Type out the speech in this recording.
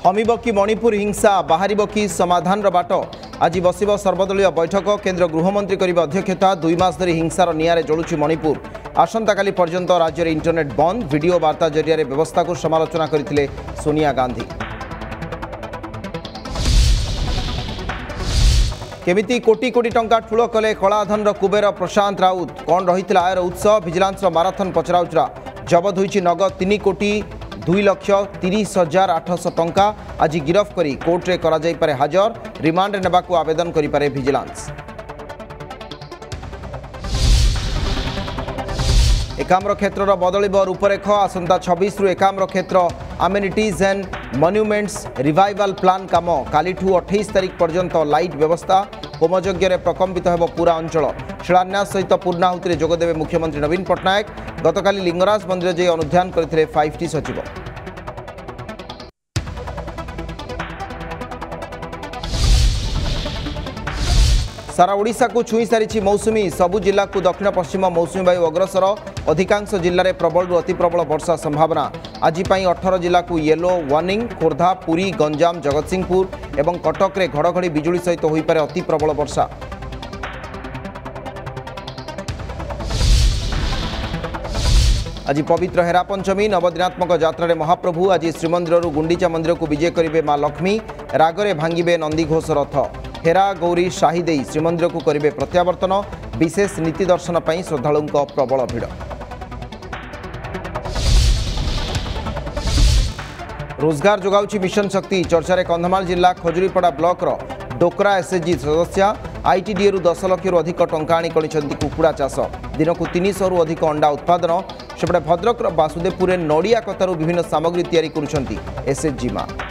थमिब कि मणिपुर हिंसा बाहर कि समाधान बाट आज बसिब सर्वदलीय बैठक केन्द्र गृहमंत्री करिबे अध्यक्षता 2 मास धरी हिंसार निआरे जलुछि मणिपुर आसंता काली पर्यंत राज्य में इंटरनेट बंद वीडियो वार्ता जरिया व्यवस्था को समालोचना करथिले सोनिया गांधी। केमिति कोटी कोटी टंका ठूल कले कलाधन कुबेर प्रशांत राउत कौन रही आयर उत्स विजिलेंस माराथन पचराउचरा जबत होईछि नगद 3,30,30,800 टंका आज गिरफ करी कोर्टे करा जाई पारे हाजर रिमांड नेबाकू आवेदन करि पारे विजिलेंस। एकाम्र क्षेत्र बदलिब रूपरेख आसंता 26 रु एकाम्र क्षेत्र amenities and monuments revival plan काम कालीठू 28 तारिख पर्यंत लाइट व्यवस्था होमयज्ञ प्रकम्पित हेब पूरा अंचल शिलान्यास सहित पूर्णाहुति जोगदेवे मुख्यमंत्री नवीन पट्टनायक गतकाली लिंगराज मंदिर जाई अनुध्यान करथिले 5T सचिव। सारा ओडिशा को छुई सारी मौसुमी सबु जिला को दक्षिण पश्चिम मौसुमी वायु अग्रसर अधिकांश जिले में प्रबल अति प्रबल वर्षा संभावना आज 18 जिला को येलो वार्निंग खोर्धा पुरी गंजाम जगतसिंहपुर एवं कटक रे घड़घड़ी बिजुली सहित हो पारे अति प्रबल वर्षा। आज पवित्र हेरा पंचमी नवदिनात्मक यात्रा महाप्रभु आज श्रीमंदिर गुंडीचा मंदिर को विजय करेंगे मां लक्ष्मी रागरे भांगे नंदीघोष रथ हेरा गौरी शाही दे श्रीमंदिर को करेंगे प्रत्यावर्तन विशेष नीति दर्शन पर श्रद्धालुओं प्रबल भिड़। रोजगार जोगाउछि मिशन शक्ति चर्चा कंधमाल जिला खजुरीपड़ा ब्लॉक डोकरा एसएचजी सदस्य आईटीडीए 10 लाख अधिक टंका आनी करिसेंति कुकुड़ा चाष दिन को 300 रु अधिक अंडा उत्पादन सेपटे भद्रक बासुदेवपुर नड़िया कतारू विभिन्न सामग्री तैयारी करुछंती एसएचजी मां।